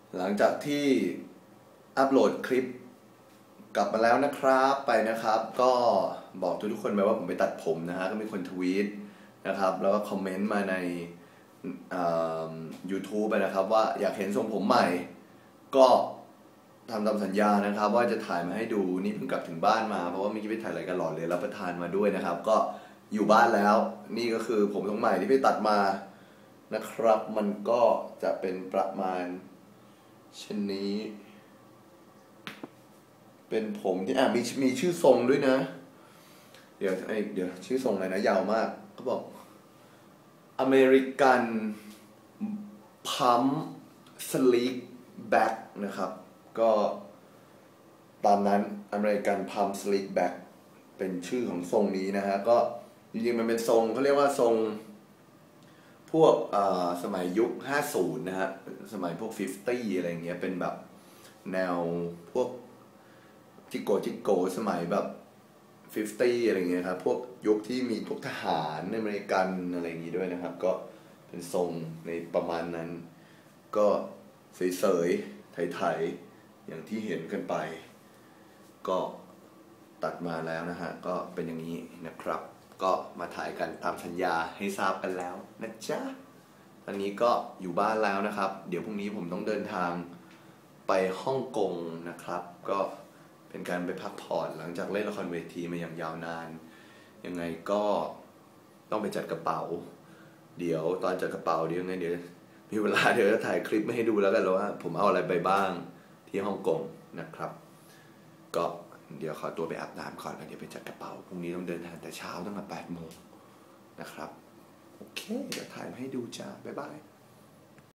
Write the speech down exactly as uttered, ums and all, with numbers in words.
หลังจากที่อัปโหลดคลิปกลับมาแล้วนะครับไปนะครับก็บอกทุกๆคนไปว่าผมไปตัดผมนะฮะก็มีคนทวีตนะครับแล้วก็คอมเมนต์มาในยูทูบไปนะครับว่าอยากเห็นทรงผมใหม่ก็ทำตามสัญญานะครับว่าจะถ่ายมาให้ดูนี่เพิ่งกลับถึงบ้านมาเพราะว่ามีไปถ่ายรายการหลอดเลยรับประทานมาด้วยนะครับก็อยู่บ้านแล้วนี่ก็คือผมทรงใหม่ที่ไปตัดมานะครับมันก็จะเป็นประมาณเช่นนี้เป็นผมที่อ่ะมีมีชื่อทรงด้วยนะเดี๋ยวไอเดี๋ยวชื่อทรงอะไรนะยาวมากเขาบอกอเมริกันพัมสลีกแบ็กนะครับก็ตามนั้นอเมริกันพัมสลีกแบ็กเป็นชื่อของทรงนี้นะฮะก็จริงๆมันเป็นทรงเขาเรียกว่าทรงพวกสมัยยุคห้าสิบนะฮะสมัยพวกห้าสิบอะไรเงี้ยเป็นแบบแนวพวกจิโกจิโกสมัยแบบห้าสิบอะไรเงี้ยครับพวกยุคที่มีพวกทหารอเมริกันอะไรอย่างงี้ด้วยนะครับก็เป็นทรงในประมาณนั้นก็เสยๆไถๆอย่างที่เห็นกันไปก็ตัดมาแล้วนะฮะก็เป็นอย่างนี้นะครับก็มาถ่ายกันตามสัญญาให้ทราบกันแล้วนะจ๊ะตอนนี้ก็อยู่บ้านแล้วนะครับเดี๋ยวพรุ่งนี้ผมต้องเดินทางไปฮ่องกงนะครับก็เป็นการไปพักผ่อนหลังจากเล่นละครเวทีมาอย่างยาวนานยังไงก็ต้องไปจัดกระเป๋าเดี๋ยวตอนจัดกระเป๋าเดี๋ยวไงเดี๋ยวมีเวลาเดี๋ยวจะถ่ายคลิปมาให้ดูแล้วกันว่าผมเอาอะไรไปบ้างที่ฮ่องกงนะครับก็เดี๋ยวขอตัวไปอาบน้ำก่อนแล้วเดี๋ยวไปจัดกระเป๋าพรุ่งนี้ต้องเดินทางแต่เช้าตั้งแต่แปดโมงนะครับโอเคเดี๋ยวถ่ายมาให้ดูจ้าบ๊ายบาย